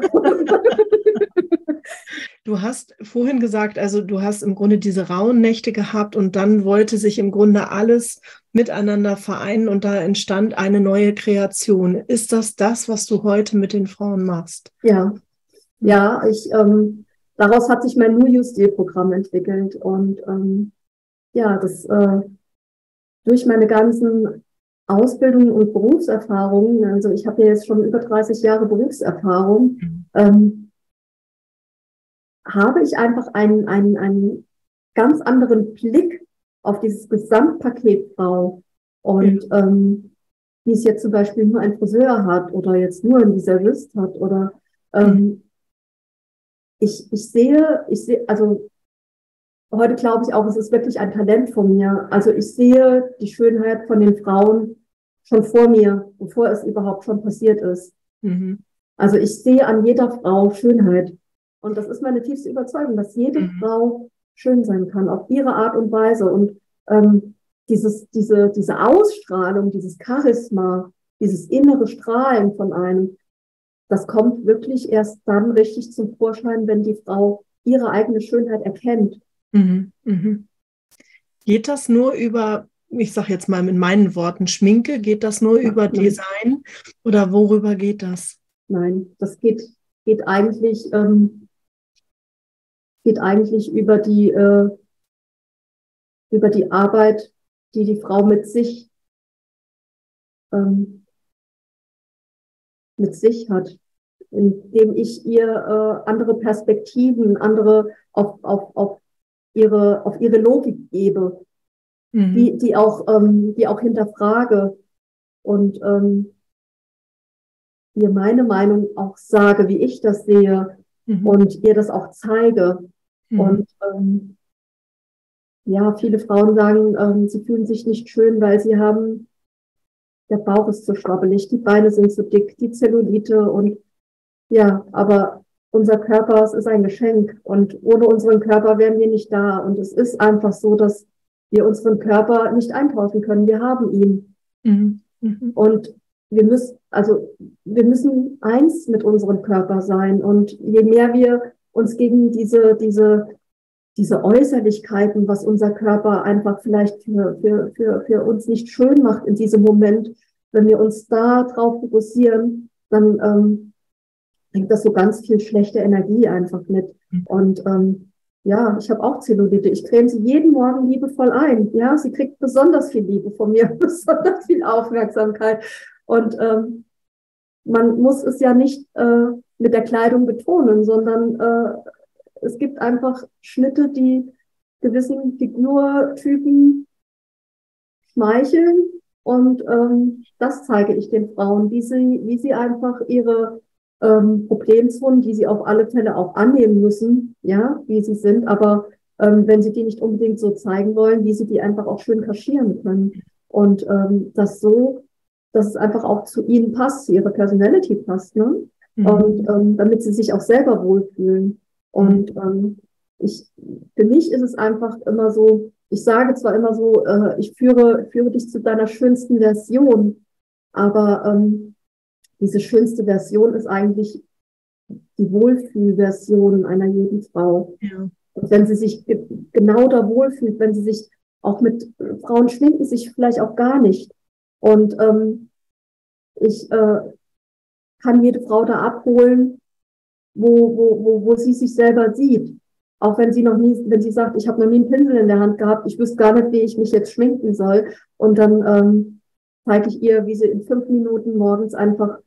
[SPEAKER 1] Du hast vorhin gesagt, also du hast im Grunde diese rauen Nächte gehabt und dann wollte sich im Grunde alles miteinander vereinen und da entstand eine neue Kreation. Ist das das, was du heute mit den Frauen machst?
[SPEAKER 2] Ja, ja, ich, ähm, daraus hat sich mein New You Stil-Programm entwickelt und ähm, ja, das äh, durch meine ganzen Ausbildungen und Berufserfahrungen, also ich habe ja jetzt schon über dreißig Jahre Berufserfahrung, ähm, habe ich einfach einen, einen, einen ganz anderen Blick auf dieses Gesamtpaket Frau. Und ähm, wie es jetzt zum Beispiel nur ein Friseur hat oder jetzt nur ein Visagist hat oder ähm, mhm. ich, ich sehe, ich sehe, also heute glaube ich auch, es ist wirklich ein Talent von mir. Also ich sehe die Schönheit von den Frauen schon vor mir, bevor es überhaupt schon passiert ist. Mhm. Also ich sehe an jeder Frau Schönheit. Und das ist meine tiefste Überzeugung, dass jede mhm. Frau schön sein kann, auf ihre Art und Weise. Und ähm, dieses, diese, diese Ausstrahlung, dieses Charisma, dieses innere Strahlen von einem, das kommt wirklich erst dann richtig zum Vorschein, wenn die Frau ihre eigene Schönheit erkennt.
[SPEAKER 1] Mhm. Mhm. Geht das nur über, ich sage jetzt mal in meinen Worten, Schminke? Geht das nur ja, über nein. Design oder worüber geht das?
[SPEAKER 2] Nein, das geht, geht eigentlich, ähm, geht eigentlich über die, äh, über die Arbeit, die die Frau mit sich, ähm, mit sich hat, indem ich ihr äh, andere Perspektiven, andere auf, auf, auf ihre, auf ihre Logik gebe, mhm. die, die auch, ähm, die auch hinterfrage und ähm, ihr meine Meinung auch sage, wie ich das sehe mhm. und ihr das auch zeige. Mhm. Und ähm, ja, viele Frauen sagen, ähm, sie fühlen sich nicht schön, weil sie haben, der Bauch ist zu schwabbelig, die Beine sind zu dick, die Zellulite und ja, aber unser Körper, es ist ein Geschenk und ohne unseren Körper wären wir nicht da. Und es ist einfach so, dass wir unseren Körper nicht eintauschen können. Wir haben ihn. Mhm. Mhm. Und wir müssen, also, wir müssen eins mit unserem Körper sein. Und je mehr wir uns gegen diese, diese, diese Äußerlichkeiten, was unser Körper einfach vielleicht für, für, für, für uns nicht schön macht in diesem Moment, wenn wir uns da drauf fokussieren, dann, ähm, bringt das so ganz viel schlechte Energie einfach mit. Und ähm, ja, ich habe auch Zellulite. Ich creme sie jeden Morgen liebevoll ein. Ja, sie kriegt besonders viel Liebe von mir, besonders viel Aufmerksamkeit. Und ähm, man muss es ja nicht äh, mit der Kleidung betonen, sondern äh, es gibt einfach Schnitte, die gewissen Figurtypen schmeicheln. Und ähm, das zeige ich den Frauen, wie sie, wie sie einfach ihre ähm, Problemzonen, die sie auf alle Fälle auch annehmen müssen, ja, wie sie sind, aber ähm, wenn sie die nicht unbedingt so zeigen wollen, wie sie die einfach auch schön kaschieren können. Und ähm, das so, dass es einfach auch zu ihnen passt, zu ihrer Personality passt, ne? Mhm. Und ähm, damit sie sich auch selber wohlfühlen. Und ähm, ich, für mich ist es einfach immer so, ich sage zwar immer so, äh, ich führe, führe dich zu deiner schönsten Version, aber ähm, diese schönste Version ist eigentlich die Wohlfühlversion einer jeden Frau. Ja. Und wenn sie sich ge genau da wohlfühlt, wenn sie sich auch mit Frauen schminken sich vielleicht auch gar nicht. Und ähm, ich äh, kann jede Frau da abholen, wo, wo, wo, wo sie sich selber sieht. Auch wenn sie noch nie, wenn sie sagt, ich habe noch nie einen Pinsel in der Hand gehabt, ich wüsste gar nicht, wie ich mich jetzt schminken soll. Und dann ähm, zeige ich ihr, wie sie in fünf Minuten morgens einfach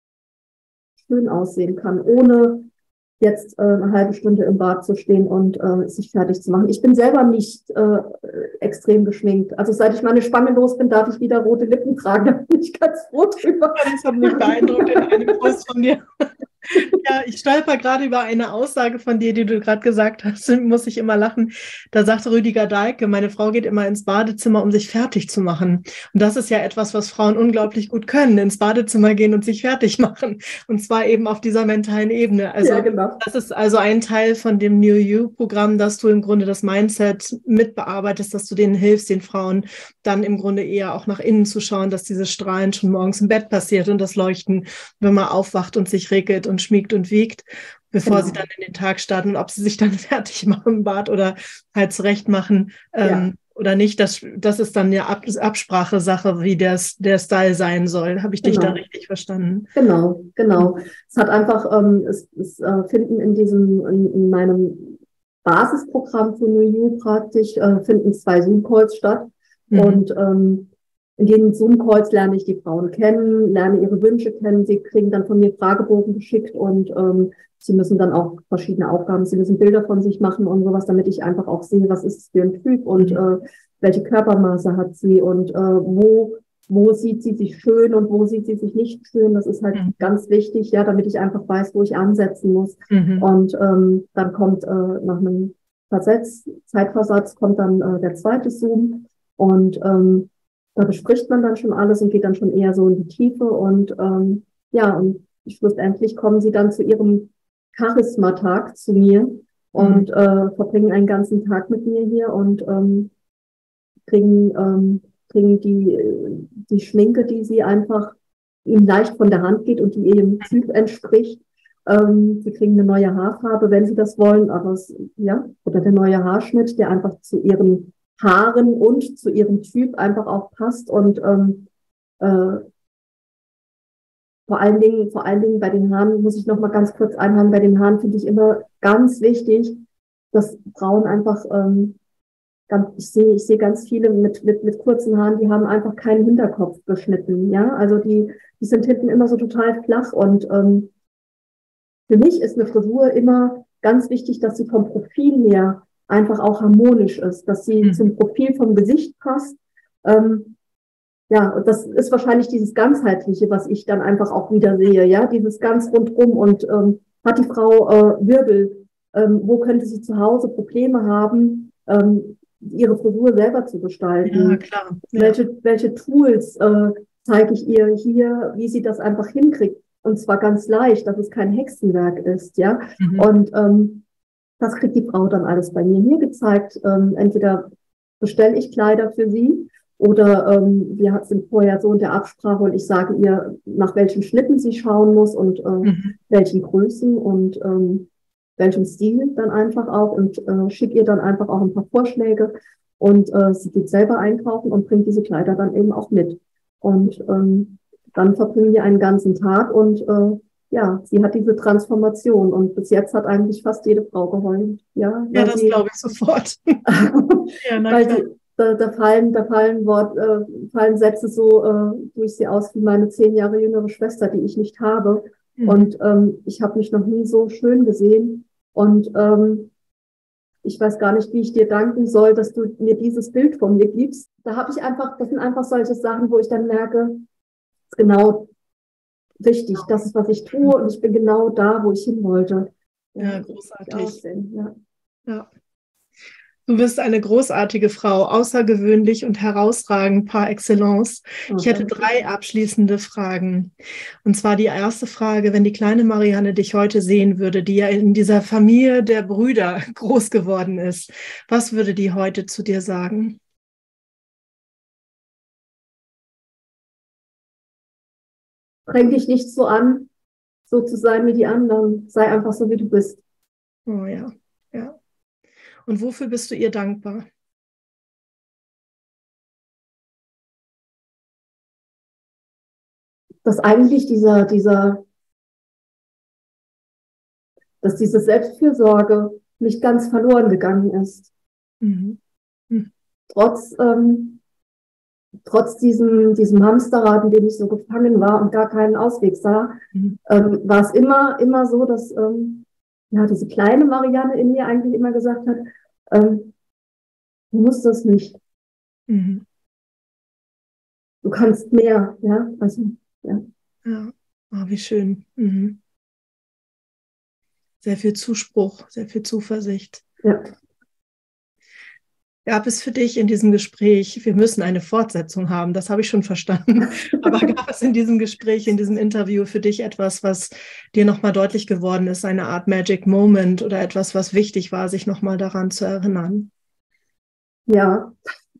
[SPEAKER 2] schön aussehen kann, ohne jetzt äh, eine halbe Stunde im Bad zu stehen und äh, sich fertig zu machen. Ich bin selber nicht äh, extrem geschminkt. Also seit ich meine Spange los bin, darf ich wieder rote Lippen tragen. Da bin ich ganz froh drüber.
[SPEAKER 1] Das hat mich beeindruckt in einem Post von dir. Ja, ich stolper gerade über eine Aussage von dir, die du gerade gesagt hast, muss ich immer lachen. Da sagt Rüdiger Dahlke, meine Frau geht immer ins Badezimmer, um sich fertig zu machen. Und das ist ja etwas, was Frauen unglaublich gut können, ins Badezimmer gehen und sich fertig machen. Und zwar eben auf dieser mentalen Ebene. Also ja, genau. Das ist also ein Teil von dem New You-Programm, dass du im Grunde das Mindset mitbearbeitest, dass du denen hilfst, den Frauen dann im Grunde eher auch nach innen zu schauen, dass dieses Strahlen schon morgens im Bett passiert und das Leuchten, wenn man aufwacht und sich regelt und schmiegt und wiegt, bevor genau. sie dann in den Tag starten, und ob sie sich dann fertig machen im Bad oder halt zurecht machen ähm, ja. oder nicht, das, das ist dann eine Ab Absprache-Sache, wie der, der Style sein soll. Habe ich genau. dich da richtig verstanden?
[SPEAKER 2] Genau, genau. Es hat einfach, ähm, es, es äh, finden in diesem, in, in meinem Basisprogramm für New You praktisch, äh, finden zwei Zoom-Calls statt mhm. und ähm, in den Zoom-Calls lerne ich die Frauen kennen, lerne ihre Wünsche kennen. Sie kriegen dann von mir Fragebogen geschickt und ähm, sie müssen dann auch verschiedene Aufgaben, sie müssen Bilder von sich machen und sowas, damit ich einfach auch sehe, was ist es für ein Typ und äh, welche Körpermaße hat sie und äh, wo wo sieht sie sich schön und wo sieht sie sich nicht schön. Das ist halt
[SPEAKER 1] Mhm.
[SPEAKER 2] ganz wichtig, ja, damit ich einfach weiß, wo ich ansetzen muss.
[SPEAKER 1] Mhm.
[SPEAKER 2] Und ähm, dann kommt äh, nach einem Versetz, Zeitversatz kommt dann äh, der zweite Zoom und ähm, da bespricht man dann schon alles und geht dann schon eher so in die Tiefe und ähm, ja, und schlussendlich kommen sie dann zu ihrem Charisma-Tag zu mir und
[SPEAKER 1] Mhm.
[SPEAKER 2] äh, verbringen einen ganzen Tag mit mir hier und ähm, kriegen, ähm, kriegen die, die Schminke, die sie einfach ihnen leicht von der Hand geht und die ihrem Typ entspricht. Ähm, sie kriegen eine neue Haarfarbe, wenn sie das wollen, aber es, ja, oder der neue Haarschnitt, der einfach zu ihren Haaren und zu ihrem Typ einfach auch passt und ähm, äh, vor allen Dingen, vor allen Dingen bei den Haaren muss ich noch mal ganz kurz einhaken. Bei den Haaren finde ich immer ganz wichtig, dass Frauen einfach ähm, ganz, ich sehe, ich sehe ganz viele mit, mit, mit kurzen Haaren, die haben einfach keinen Hinterkopf geschnitten, ja. Also die, die sind hinten immer so total flach und ähm, für mich ist eine Frisur immer ganz wichtig, dass sie vom Profil her einfach auch harmonisch ist, dass sie
[SPEAKER 1] Mhm.
[SPEAKER 2] zum Profil vom Gesicht passt. Ähm, ja, und das ist wahrscheinlich dieses Ganzheitliche, was ich dann einfach auch wieder sehe, ja, dieses ganz rundrum und ähm, hat die Frau äh, Wirbel, ähm, wo könnte sie zu Hause Probleme haben, ähm, ihre Frisur selber zu
[SPEAKER 1] Ja,
[SPEAKER 2] gestalten?
[SPEAKER 1] klar. Ja.
[SPEAKER 2] Welche, welche Tools äh, zeige ich ihr hier, wie sie das einfach hinkriegt? Und zwar ganz leicht, dass es kein Hexenwerk ist, ja.
[SPEAKER 1] Mhm.
[SPEAKER 2] Und ähm, das kriegt die Frau dann alles bei mir mir gezeigt. Ähm, entweder bestelle ich Kleider für sie oder ähm, wir sind vorher so in der Absprache und ich sage ihr, nach welchen Schnitten sie schauen muss und äh,
[SPEAKER 1] Mhm.
[SPEAKER 2] welchen Größen und ähm, welchem Stil dann einfach auch und äh, schicke ihr dann einfach auch ein paar Vorschläge und äh, sie geht selber einkaufen und bringt diese Kleider dann eben auch mit. Und ähm, dann verbringen wir einen ganzen Tag und äh, ja, sie hat diese Transformation und bis jetzt hat eigentlich fast jede Frau geheult, ja,
[SPEAKER 1] Ja,
[SPEAKER 2] weil
[SPEAKER 1] das
[SPEAKER 2] sie,
[SPEAKER 1] glaube ich sofort. Ja, na
[SPEAKER 2] weil
[SPEAKER 1] klar.
[SPEAKER 2] sie, da, da fallen, da fallen Wort, äh, fallen Sätze so äh, durch sie aus wie meine zehn Jahre jüngere Schwester, die ich nicht habe.
[SPEAKER 1] Mhm.
[SPEAKER 2] Und ähm, ich habe mich noch nie so schön gesehen. Und ähm, ich weiß gar nicht, wie ich dir danken soll, dass du mir dieses Bild von mir gibst. Da habe ich einfach, das sind einfach solche Sachen, wo ich dann merke, genau richtig, das ist, was ich tue und ich bin genau da, wo ich hin wollte.
[SPEAKER 1] Ja,
[SPEAKER 2] Ja, ich
[SPEAKER 1] großartig.
[SPEAKER 2] aussehen, ja.
[SPEAKER 1] Ja. Du bist eine großartige Frau, außergewöhnlich und herausragend par excellence.
[SPEAKER 2] Oh,
[SPEAKER 1] Ich hätte
[SPEAKER 2] danke.
[SPEAKER 1] drei abschließende Fragen. Und zwar die erste Frage, wenn die kleine Marianne dich heute sehen würde, die ja in dieser Familie der Brüder groß geworden ist, was würde die heute zu dir sagen?
[SPEAKER 2] Streng dich nicht so an, so zu sein wie die anderen. Sei einfach so, wie du bist.
[SPEAKER 1] Oh ja, ja. Und wofür bist du ihr dankbar?
[SPEAKER 2] Dass eigentlich dieser, dieser, dass diese Selbstfürsorge nicht ganz verloren gegangen ist.
[SPEAKER 1] Mhm. Mhm.
[SPEAKER 2] Trotz, ähm, trotz diesem, diesem Hamsterrad, in dem ich so gefangen war und gar keinen Ausweg sah,
[SPEAKER 1] Mhm.
[SPEAKER 2] ähm, war es immer, immer so, dass ähm, ja, diese kleine Marianne in mir eigentlich immer gesagt hat, ähm, du musst das nicht,
[SPEAKER 1] Mhm.
[SPEAKER 2] du kannst mehr, ja, also, ja.
[SPEAKER 1] Ja, oh, wie schön. Mhm. Sehr viel Zuspruch, sehr viel Zuversicht.
[SPEAKER 2] Ja.
[SPEAKER 1] Gab es für dich in diesem Gespräch, wir müssen eine Fortsetzung haben, das habe ich schon verstanden, aber gab es in diesem Gespräch, in diesem Interview für dich etwas, was dir nochmal deutlich geworden ist, eine Art Magic Moment oder etwas, was wichtig war, sich nochmal daran zu erinnern?
[SPEAKER 2] Ja.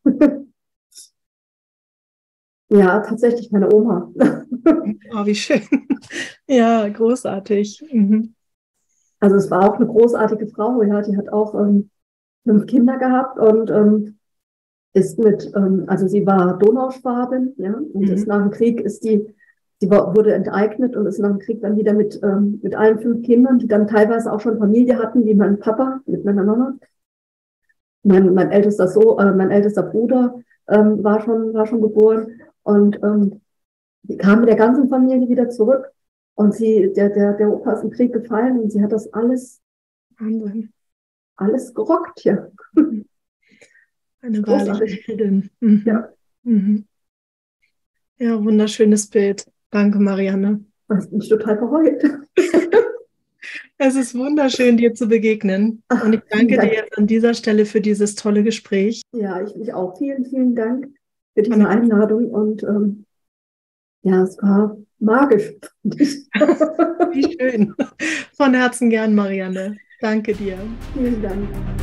[SPEAKER 2] Ja, tatsächlich meine Oma.
[SPEAKER 1] Oh, wie schön. Ja, großartig. Mhm.
[SPEAKER 2] Also es war auch eine großartige Frau, ja, die hat auch ähm, fünf Kinder gehabt und ähm, ist mit, ähm, also sie war Donauschwabin, ja, und ist
[SPEAKER 1] Mhm.
[SPEAKER 2] nach dem Krieg ist die, die war, wurde enteignet und ist nach dem Krieg dann wieder mit, ähm, mit allen fünf Kindern, die dann teilweise auch schon Familie hatten, wie mein Papa mit meiner Mama. Mein, mein ältester so, äh, mein ältester Bruder ähm, war schon, war schon geboren und ähm, die kam mit der ganzen Familie wieder zurück und sie, der, der, der Opa ist im Krieg gefallen und sie hat das alles,
[SPEAKER 1] Wahnsinn.
[SPEAKER 2] alles gerockt hier.
[SPEAKER 1] Eine wahrliche
[SPEAKER 2] Großartig.
[SPEAKER 1] Heldin. Mhm.
[SPEAKER 2] Ja.
[SPEAKER 1] Mhm. Ja, wunderschönes Bild. Danke, Marianne.
[SPEAKER 2] Ich bin total verheult.
[SPEAKER 1] Es ist wunderschön, dir zu begegnen.
[SPEAKER 2] Ach,
[SPEAKER 1] Und ich danke
[SPEAKER 2] Dank.
[SPEAKER 1] dir jetzt an dieser Stelle für dieses tolle Gespräch.
[SPEAKER 2] Ja, ich mich auch. Vielen, vielen Dank für diese Einladung. Und ähm, ja, es war magisch.
[SPEAKER 1] Wie schön. Von Herzen gern, Marianne. Danke dir.
[SPEAKER 2] Vielen Dank.